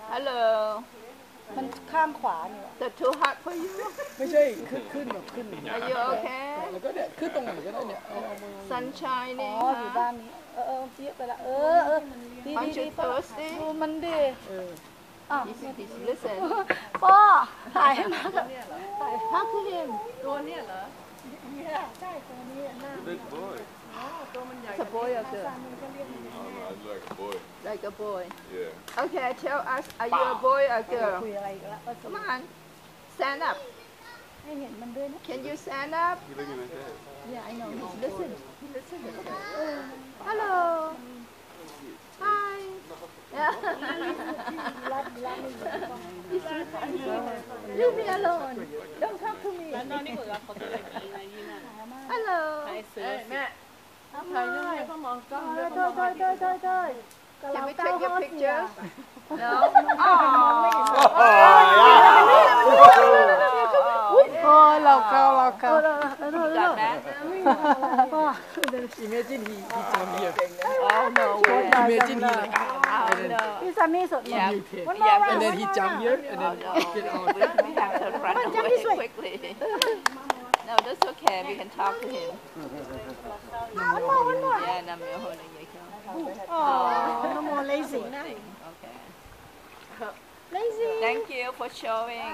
Hello มันข้างขวานี่ That's too hot for you ไม่ใช่ขึ้นแบบขึ้น Are you okay แล้วก็เนี่ยขึ้นตรงไหนก็ได้เนี่ยเอามือ Sunshine อ๋ออยู่ด้านนี้เจี๊ยบไปละดี Aren't you thirsty ดูมันดิ He's listen พ่อถ่ายให้มา Talk to him ตัวเนี่ยเหรอใช่ตัวนี้หน้า Big boy. ตัวมันใหญ่ It's a boy or girl I'd like a boy. Like a boy Yeah. Okay tell us are you a boy or คุ girl ยอะไรอีกแล้ว Come on stand up ให้เห็นมันด้วยนะ Can you stand up You looking at that? Yeah I know listen Hello Hi Leave me alone Don't talk to me แล้วนอนนี่ก็รับคนตัวใหญ่ในยี่นั่น Hello ใครเสือแม่ใครยังไงก็มองกล้องเธอ Can we take your pictures? No? โอ้เราเกา Got that? Imagine he jump here Oh no way. Imagine he like Oh no. พี่ซันนี่สด Yeah. and then he jump here and then get out We have to run away quickly. No, that's okay. We can talk to him. Yeah, Namyo holding your camera. อ๋อน้ำโมเลซี่นะ Okay. เลซี่ Thank you for showing.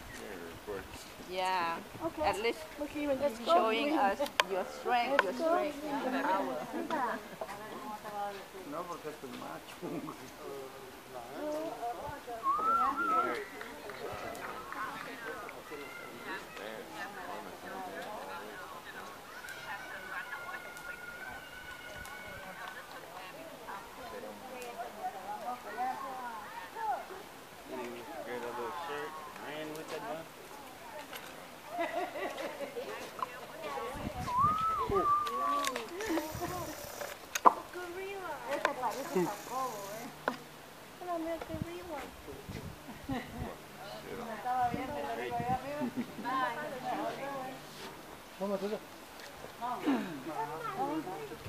Yeah. Okay. At least เมื่อกี้มันจะ showing us your strength, your power. no porque es macho Get a little shirt. Ran with that one. 妈妈，这是。